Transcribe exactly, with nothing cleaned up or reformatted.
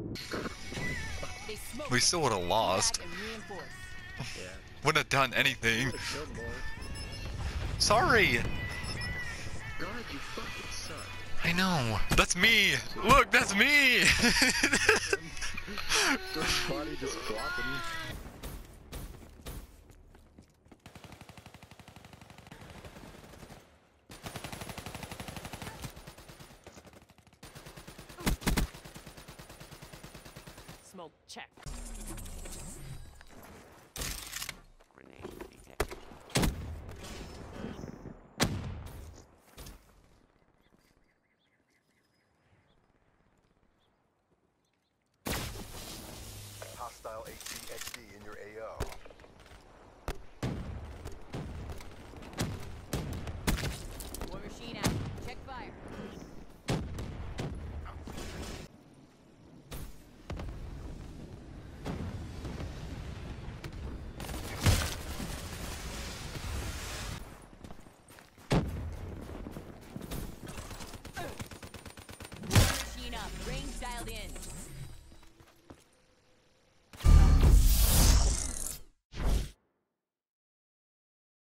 We still would have lost. Yeah. Wouldn't have done anything. Would've killed more. Sorry. God, you fucking suck. I know. That's me. Look, that's me. Just body just flopping. Smoke check. Grenade detected. Hostile A T X D in your A O. War machine out. Check fire. War machine up. Range dialed in.